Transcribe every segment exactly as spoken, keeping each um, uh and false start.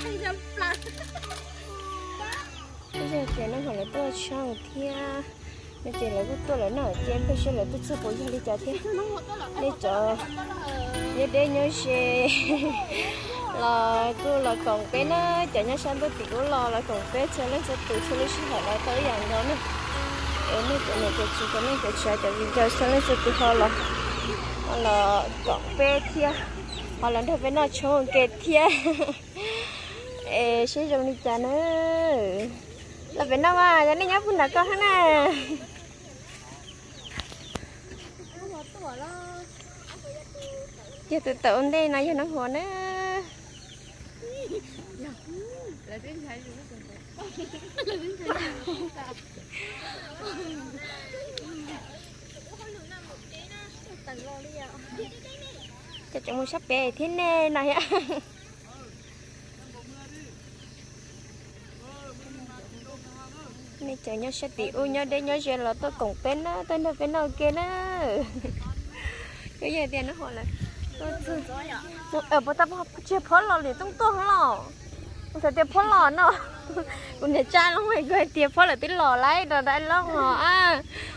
bây giờ chị nó hỏi là tôi sang thia bây giờ là tôi là nó chị bây giờ là tôi chưa bố gì đi chợ thia đi chợ đi đây nhớ xe là cô là còn bé nó chợ nhà sang tôi thì cô lo là còn bé cho nên sẽ tự xử lý sinh hoạt là tới dạng đó nữa em nói chuyện này thì chỉ có nên phải chờ cho vì giờ sau này sẽ tự họ là là còn bé thia họ làm theo bên nó trông kẹt thia ê sẽ dùng đi chả nữa là bên nó mà cho nên nhớ phun đã có hết nè giờ tự tự ôn đây nói cho nó hồ nữa cho chúng mình sắp về thế này này ạ này chờ nhau sẽ bị u nhau đây nhau giờ là tôi cùng bên đó tôi đâu bên nào kia đó cái gì tiền nó hỏi là tôi ở bữa ta học chưa phớt lò liền tung tung lò phải tiền phớt lò nó còn để cha nó phải gọi tiền phớt là tiền lò lấy rồi đại lóc họ à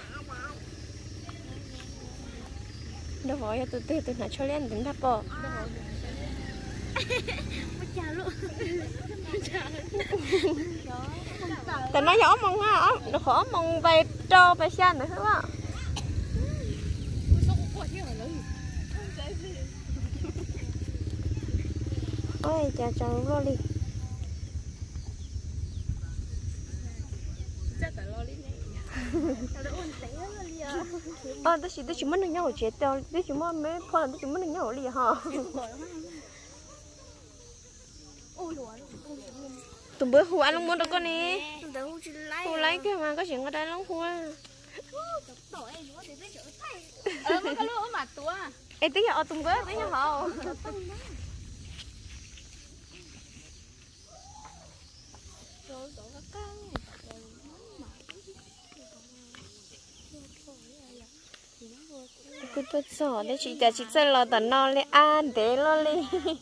đâu hỏi tôi tôi tôi nói cho lên tính đáp bỏแต่น้อยย้อมมองฮะอ๋อขอมองไปจอไปเช่นหน่อยใช่ป่ะโอ้ยจะจังรอลิờ tôi chỉ tôi chỉ muốn được nhau chết tao tôi chỉ muốn mấy con là tôi chỉ muốn được nhau liền hả tụi bữa hùa luôn muốn đâu con nè hùa lấy cái mà có chuyện ở đây lắm hùa ờ mà cái lúa mà tua ê tí giờ tụi bữa tí giờ họ cứ tôi sợ đấy chị cả chị chơi là tận non lên ăn để lo đi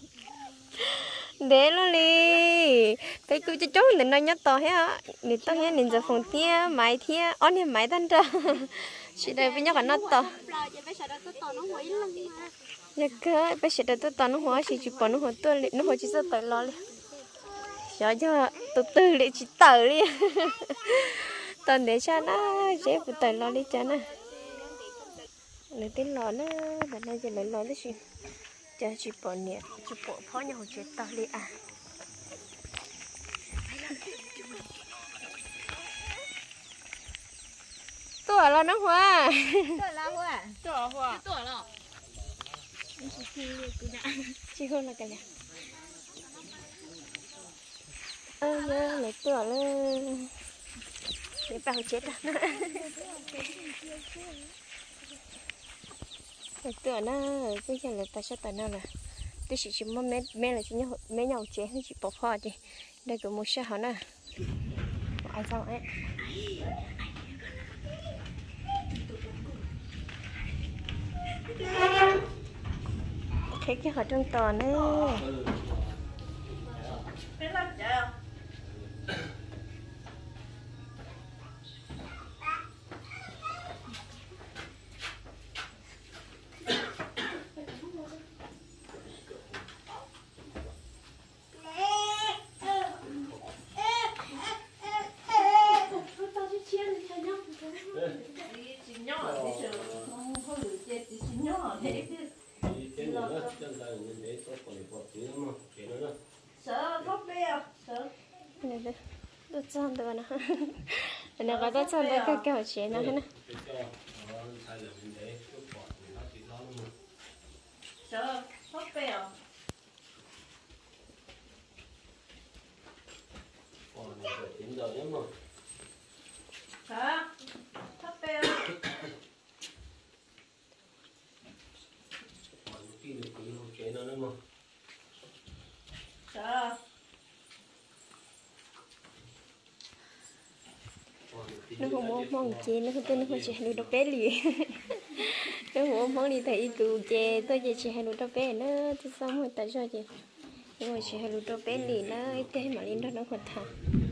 để lo đi cái cứ cho chốt nên nó nhớ to hết nên to hết nên giờ phòng thia máy thia on thì máy tan ra chị đây với nhau cả nó to giờ cơ bây giờ tôi to nó hóa chị chỉ bỏ nó hóa tôi nó hóa chỉ sợ tự lo đi sợ cho từ từ để chị tự đi toàn để cho nó dễ phụ tự lo đi cho nó lấy tên lò nó và nay giờ lấy lò đấy chị cho chị bỏ nhẹ chị bỏ phó nhau chết tao đi à tuổi là nó hoa tuổi là hoa tuổi hoa tuổi là chị không là cái này ơ nhớ lấy tuổi lên để bao chết à tuổi nó bây giờ là ta sẽ tại nào là tôi chỉ chỉ mong mẹ mẹ là chỉ nhau mẹ nhau chế hay chỉ bỏ pha đi đây có một xe hả nè ai sao ấy thấy cái họ trong tòa này tôi chọn được nè, này có tôi chọn được cái kiểu chế nào thế này. Sợ, hốt bèo. Sợ, hốt bèo. Sợ. Nó không muốn mong chè nó không tin nó không chè nó đâu bé liền nó không mong đi thấy tụ chè tôi chè chè nó đâu bé nữa thì xong rồi tại sao chè nhưng mà chỉ hay lụt đâu bé lì nó té mà lên đó nó còn thả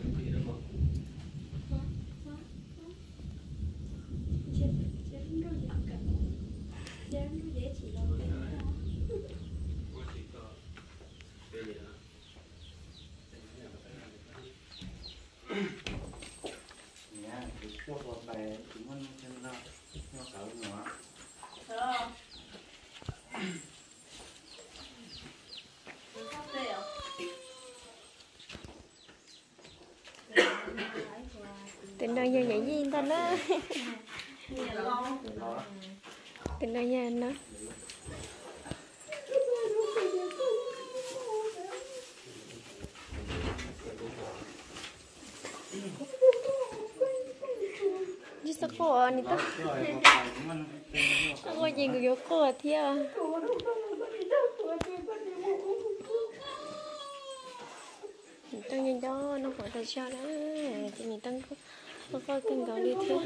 tình đời nhà vậy gì ta đó tình đời nhà nó như sao cô này ta cô gì người yêu cô thì à tăng nhìn đó nó khỏi tại sao đó thì mình tăng có có kinh gọi đi thôi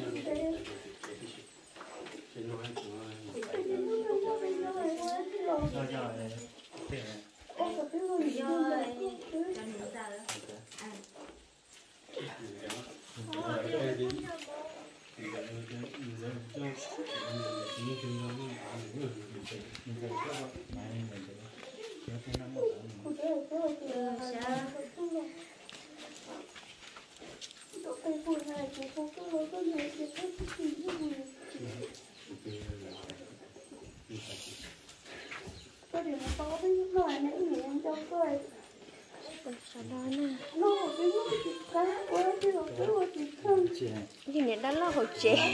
gì này đã lo hồi trẻ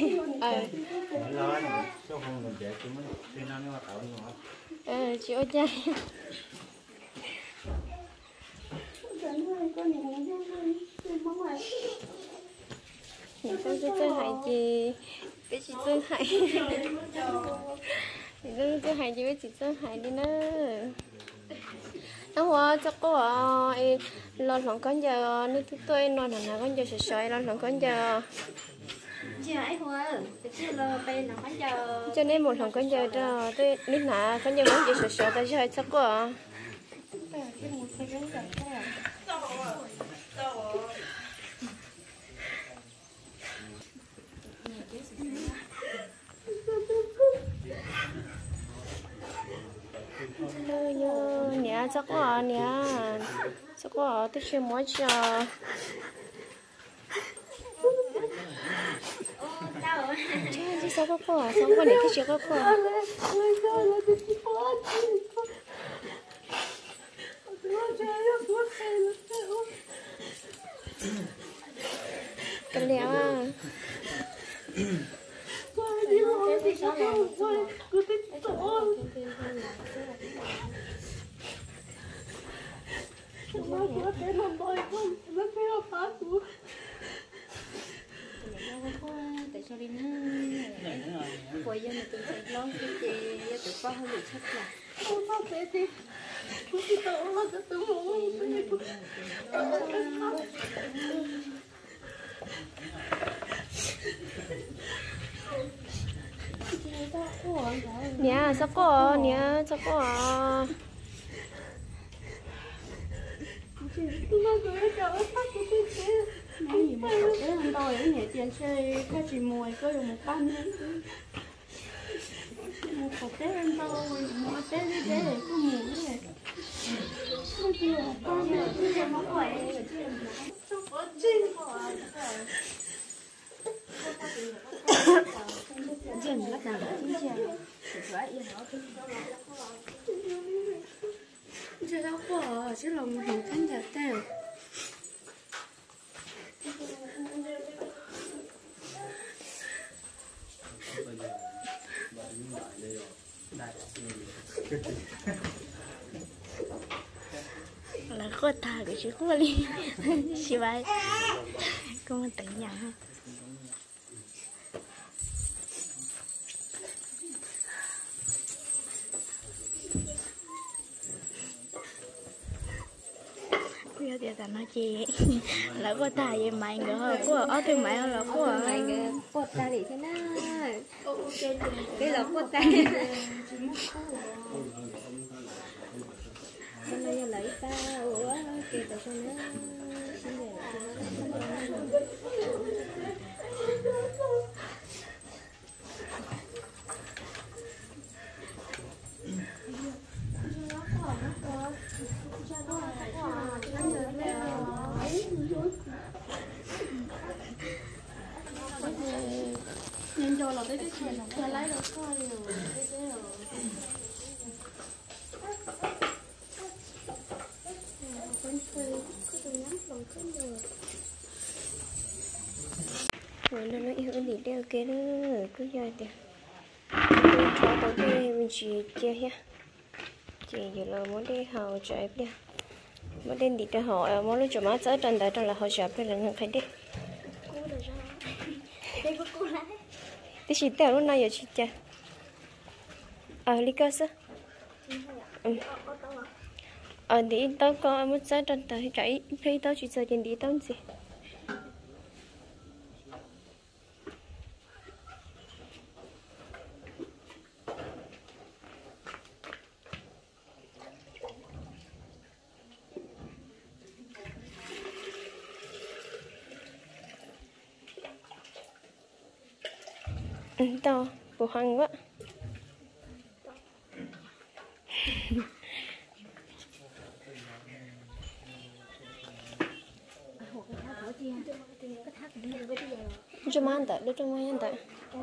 ờ chị ơi cha mình tôi chơi chơi hại chị biết chị chơi hại mình tôi chơi hại chị biết chị chơi hại đi nữa nó hoa chắc có à lo lòng con giờ nếu tôi tôi lo là nào con giờ sợi sợi lo lòng con giờ cho nên một lòng con giờ đó tôi nếu nào con giờ muốn giờ sợi sợi ta chơi chắc có à nè chắc quá nè chắc quá tôi chưa muốn chờ chơi chứ sao có quá sao có này cái chuyện có quá cái léo à tại sao đi nó quay ra mà tự chạy lo cái gì tự qua hơi bị chắc là không sao thế thì cứ tự lo tự tự ngủ nè sao có nè sao có mấy gì mà cái anh tôi ở nhà tiền chơi cái gì mùi có dùng một pan một cục té anh tôi một té đi té để có mùi này cái gì mà con này cái gì mà quậy có chim chim bắt đầu chim chim chơi đâu có chứ lòng hình khăn giả tèo là có thà của chú có đi chị vậy con tự nhận bây giờ ta nói chị là có thà vậy mày ngờ có ở thương mày là có mày ngờ có thà thì thế nào cái là có thà hôm nay lấy ta ủa kêu tại sao nó xin về nên cho là cái cái chuyện là cho lấy được coi rồi cái cái rồi rồi nó nói yêu gì đeo kia đó cứ chơi thì tôi cho tôi đi mình chỉ chơi ha chỉ giờ là muốn đi học chạy đi muốn đi đi tới họ muốn lúc chụp má tới trên đó trong là họ chạy đi là không phải đi tí chỉ tao lúc này giờ chỉ chơi à lý cơ sao ừ à đi tao có muốn tới trên đó chạy khi tao chỉ chơi trên đi tao gì to bộ hăng quá cho má anh tại đưa cho má anh tại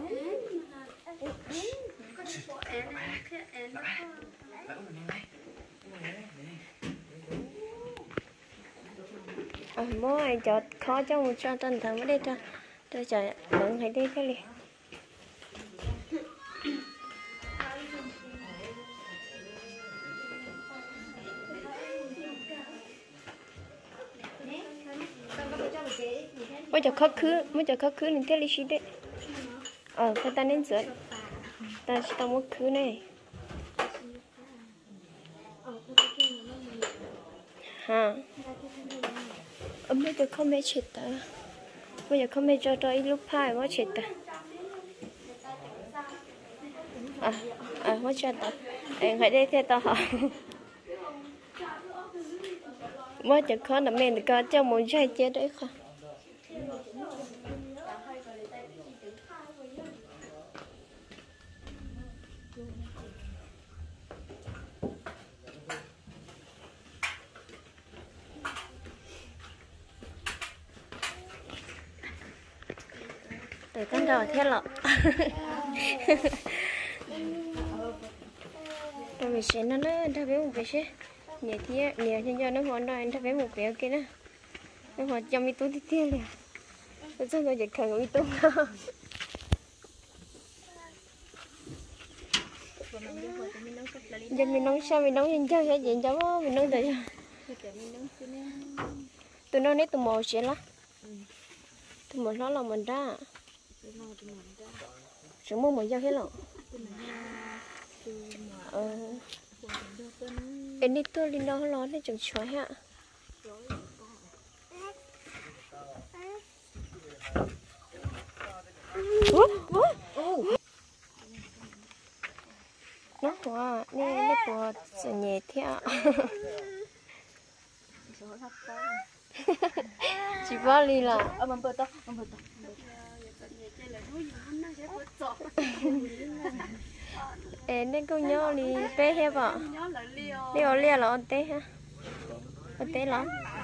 à bố ai cho khó cho một cho tên thằng mới đi cho cho trời đừng hãy đi cái gì bây giờ khó khứ bây giờ khó khứ nên thế lý sĩ đấy ờ cái ta nên sửa ta sẽ tao mất khứ này ha ờ bây giờ không mấy chết ta bây giờ không mấy cho cho ít lúc hai mới chết ta à à mới chết ta em phải đi theo tao hả mới giờ khó là mình có cho một trái chết đấy không để con trò thiết lọ rồi mình sẽ nó nó ta bé một cái xe nhẹ thế nhẹ cho cho nó hoàn toàn ta bé một bé kia đó nó hoàn trong mi túi tiếp liền tôi chắc tôi chỉ cần mi túi dân mình nấu sao mình nấu dân chơi hay gì cháu mình nấu từ từ nó nét từ màu sẽ lá từ màu nó là mình ra sự mua một dao hết rồi ờ em đi tôi đi đâu lo để chồng chói hả nó quá nè nó quá sẽ nhẹ theo chỉ bao lì là ờ mình bớt to mình bớt to em nên cô nhớ đi bé hết vợ đi ở lia là ở té ha ở té lắm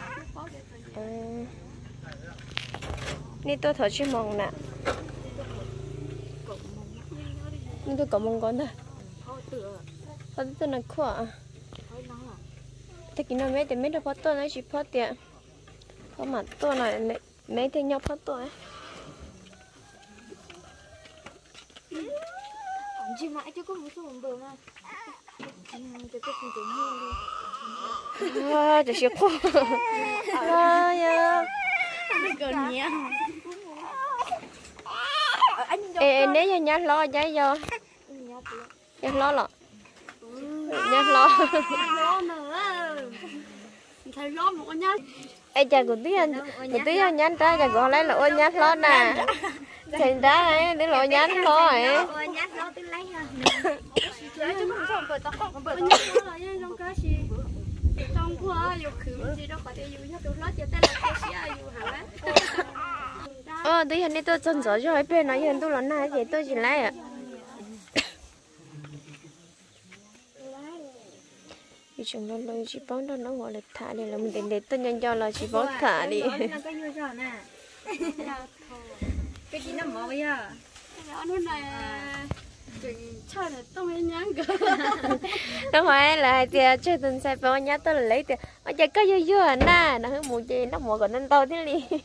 đi tôi thở chuyên mong nè đi tôi có mong con thôi thôi tôi nói khỏe thế kia nó mấy thì mấy đứa phát tôi nói chỉ phát tiền có mặt tôi này mấy thì nhau phát tôi chị mãi cho có một số một bờ mà cho có không tưởng nhiều à chỉ xíu quá à ya gần nhé ê nếu như nhát lo trái vô nhát lo lọ nhát lo lo nữa thầy lo một con nhát ê chà của tí anh của tí anh nhát trái chà còn lấy là ôi nhát lo nè thành ra ấy để lộ nhát lo ấy nhát lo tôi lấy ha lấy cho nó không bờ tao không bờ nhát lo là trong cái gì trong qua yêu khử gì đâu phải yêu cho tôi lót cho tên là cái gì yêu hả ờ tôi hiện nay tôi chân gió cho bên nó hiện tôi là này thì tôi chỉ lấy à thì chúng nó lời chỉ bón đó nó gọi là thả đi là mình đến để tôi nhân cho là chỉ bón thả đi cái gì nó mỏ bây giờ nó này chơi này tôi mới nhắn cơ không phải là thì chơi từng xe bao nhá tôi là lấy tiền ở chơi có vui vui nè nó hướng mù chơi nó mỏ còn nên to thế đi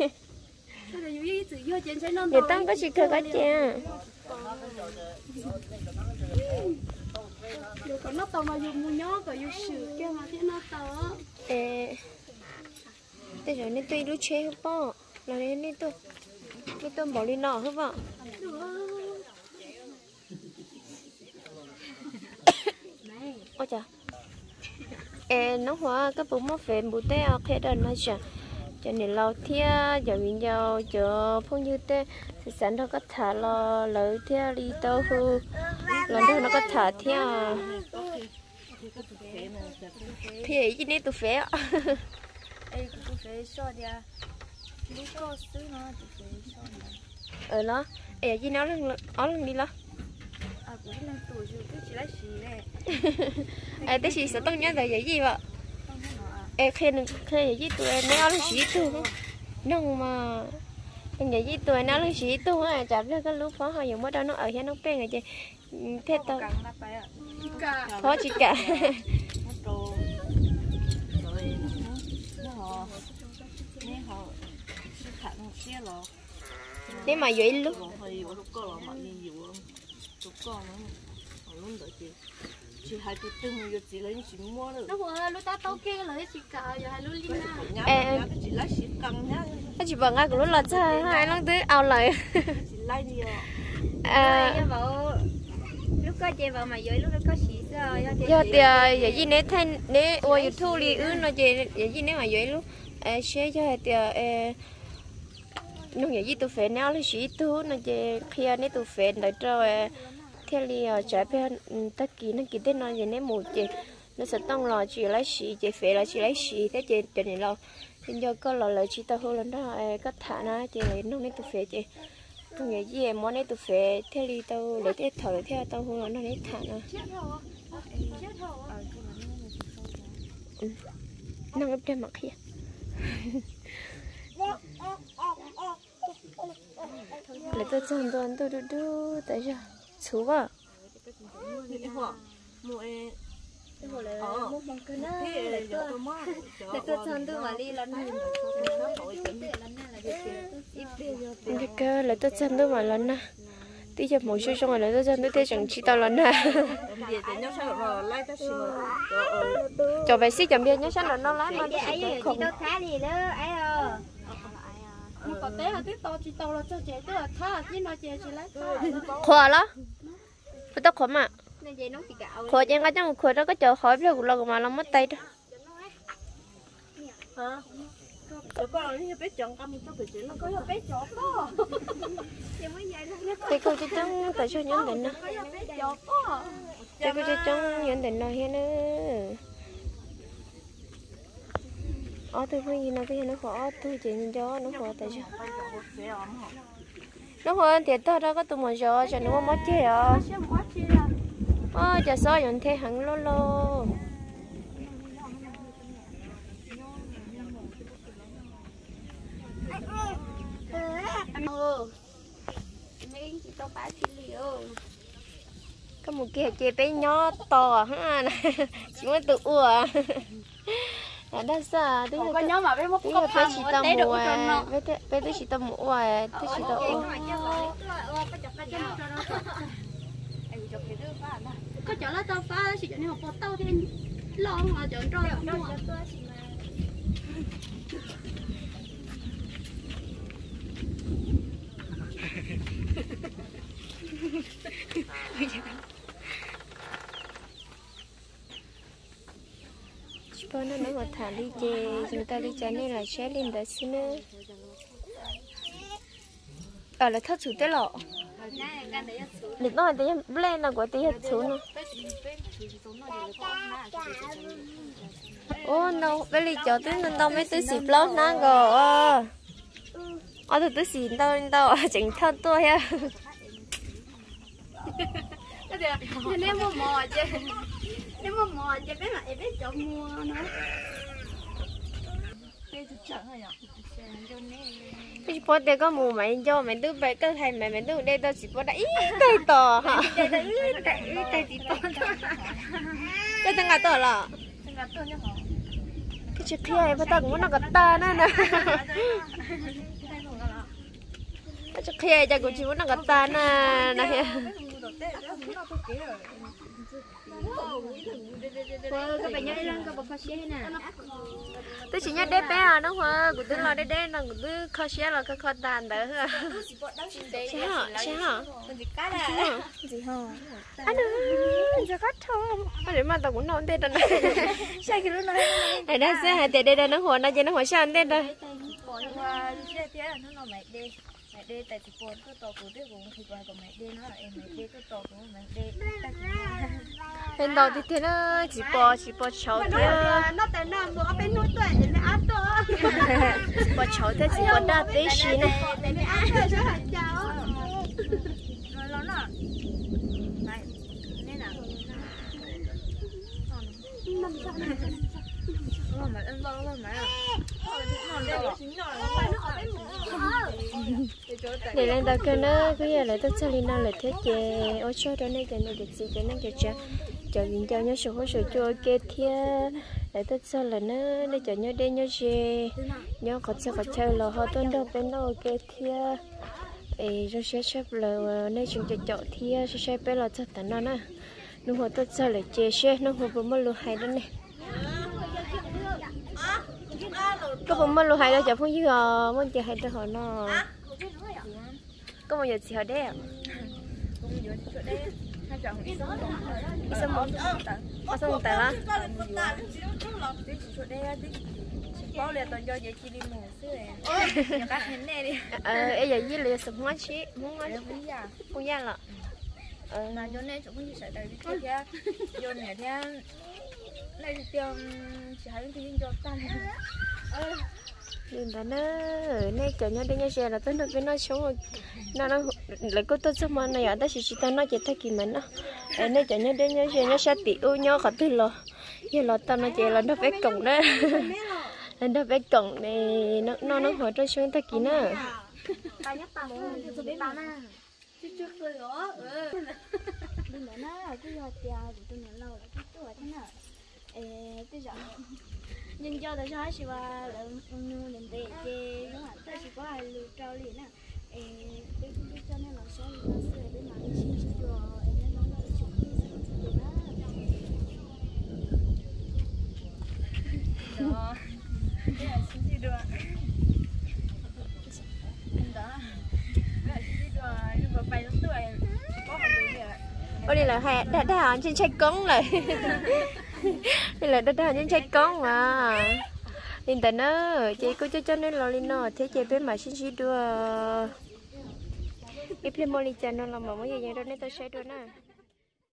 người ta có chỉ cơ có chè còn nó to mà dùng mua nhó còn dùng sữa kia mà thế nó to ê bây giờ nên tôi đu chơi không bỏ là nên nên tôi nên tôi bỏ đi nọ không bỏ ôi chà ê nó hóa cái bụng mất phèn bụng té ok đó nó chả cho nên lâu thia giờ mình giờ giờ phong như thế thì sẵn nó có thả lo lợi thia đi đâu hư lần đó nó có thả thia thì cái này tôi phê á ấy tôi phê so đi à lúc có xứ nó tôi phê so ờ nó ê cái nó lần nó lần đi lo à cũng lần tuổi rồi cứ chỉ lấy xì này ê tới xì sẽ tăng nhớ là gì vậy ê khen khen gì tụi em nó là xí tụi nó mà em nghĩ gì tụi nó là xí tụi à chả biết cái lúc phó họ dùng mới đâu nó ở here nó bên rồi chị thế tao khó chỉ cả nếu mà vậy lúc chị hai cái từng giờ chị lấy chị mua được. Nó vừa lúc ta tao kia lấy chị cào giờ hai lúc linh na. Em chị lấy chị cầm nhá. cái chị bằng ai cũng lúc là chơi hai lần tới ao lại. Chị lấy đi à. À. Lúc có chị vào mà dưới lúc đó có xí rồi. Giờ thì giờ gì nếu thay nếu qua YouTube đi ư nó chị giờ gì nếu mà dưới lúc share cho thì nó giờ gì tụi phê nào là xí tụi nó chị khi nếu tụi phê đợi cho theo li ở trái bên tất kỳ nó kỳ tên nó gì nè một chị nó sẽ tăng lò chỉ lấy xì chị phải là chỉ lấy xì thế chị cho nên là hiện giờ có lò lại chỉ tao hơn lần đó có thả nó chị lấy nó nên tụi phải chị tôi nghĩ gì em món này tụi phải theo li tao lấy thế thở theo tao hơn lần đó lấy thả nó nó ngấp trên mặt kia lấy tôi chọn tôi tôi đu đu tại sao chú à để tôi chọn tôi mà đi lần này cái cái lấy tôi chọn tôi mà lần nè tí giờ mỗi số trong này lấy tôi chọn tôi thấy chẳng chỉ tao lần nè cho bé xí chẳng biết nhớ sao nó lái nó không thả gì đó ấy à còn té là tiếp to chỉ to là cho trẻ tức là thả chứ nó trẻ chỉ lấy khóa đó phải tao khóa mà nên vậy nó bị gạo khóa chẳng có trong khóa đó có chờ khỏi rồi là mà nó mất tay đó hả có con như bé chọn cầm cho cái chuyện nó có bé chọn đó thì cô chỉ trong tại sao nhấn định nó thì cô chỉ trong nhấn định nó hiện nữa ở tôi phải gì nó cái nó khó tôi chỉ nhìn cho nó khó tại sao nó khó thì tôi đâu có tụi mình rồi cho nó mất chơi à ơ giờ sao nhận thế hẳn lô lô có một cái chơi bé nhỏ to ha chỉ mới tự ủa à đó sao tôi có nhớ mà bé mốc có phải chỉ tao mua bé bé tôi chỉ tao mua tôi chỉ tao mua có chỗ là tao phá chỉ cho nên học một tao thì lo mà chọn cho mua bữa nó nó thả đi chè chúng ta đi chè nên là sẽ lên đó xin nữa ở là thắt chủ tế lọ lịch nói tí lên là của tí hạt xuống nữa ô đâu bây giờ cho tôi nên đâu mấy tôi xịt lâu nè rồi ờ tôi tôi xịt đâu đâu chỉnh thân tôi ha nếu mà mò chứ nếu mà mò chứ bé mà em biết chọn mua nó bây giờ để có mù mày cho mày đứa bé cái thầy mày mày đứa đây tao chỉ có đã ít tay to hả đây đây ít tay ít tay chỉ to cái thằng ngà to là cái chiếc kia ấy bắt tao cũng muốn nó gật ta nữa nè cái chiếc kia chắc cũng chỉ muốn nó gật ta nè nè các bạn nhớ lên các bạn phát xe nè tôi chỉ nhớ đế bé à nó hoa của tôi lo đế đế nó của tôi khó xe là cái khó tàn đó hả xe hả xe hả gì hả anh ơi giờ cắt thôi anh để mà tao cũng non tên này sai cái lúc này này đây xe hai tiền đây đây nó hoa nó chỉ nó hoa sao tên đây qua xe thế là nó mày đi mày đi tại thì con có to của đứa cũng thì qua còn mày đi nó là em mày đi có to của mày đi bên đầu thì thế nó chỉ bò chỉ bò cháo thế nó tại nào mà ở bên núi tuệ để nó ăn to bò cháo thế chỉ bò đa tí xí này để nó ăn thôi chứ hả cháu rồi nó nè này nên là nó mà ăn bao lâu mà để lên đầu cái nó cái giờ lại tôi cho lên nào lại thế chế ở chỗ đó này cái này được gì cái này cho cha cho những cho nhớ số số cho cái thia lại tôi cho là nó để cho nhớ đây nhớ gì nhớ có chơi có chơi là họ tuân đâu bên đâu cái thia ấy rồi sẽ xếp là này chúng cho chọn thia sẽ xếp bên là cho tận nó nè nó họ tôi cho là chế xe nó họ vừa mới lùi hay đó này có bông mơ lùi hay đó chả phong như à muốn chơi hay đó họ nó có bao giờ chị họ đấy à đi xem một ở xong một tại lá bao liệt toàn cho vậy chỉ đi mù xíu này các hình này đi ờ ấy giờ với liệt sập hóa chí muốn hóa cũng già cũng già lợ ờ là cho nên chúng mình sẽ tại vì cái giá vô này theo này thì tiền chỉ hay cái cho tăng nên là nó này kiểu nhau đi nhau xe là tôi được với nó xuống rồi nó nó lại có tôi xong mà này ở đây chỉ chỉ tao nói chỉ thay kỳ mình đó này kiểu nhau đi nhau xe nhau sát tị u nhau khỏi từ lò giờ lò tao nói chỉ là nó phải cổng đó nó phải cổng này nó nó nó hỏi tôi xuống thay kỳ nữa tao nhắc tao muốn cho biết tao nè chứ chưa cười đó đừng nói nó cứ lo tiền của tôi nhận lâu là cái tuổi thế nào tôi giỏi nhưng do tôi nói chỉ là lượng lượng tiền thì nó là tôi chỉ có hai lượt trao liền nè tôi cũng biết cho nên là sẽ là sẽ để mà đi xin cho nên nó là chụp đi xin cho nó đó cái là xin gì được đó cái xin gì được nhưng mà phải nó tuổi có một đứa gì ôi đây là hai đã đã trên trái cống này đây là đã đã trên trái cống mà nên tại nó chị cứ cho cho nên lo lên nó thế chị bên mà xin xin đưa cái phim moli channel là mà mấy giờ đó nên tôi sẽ đưa nè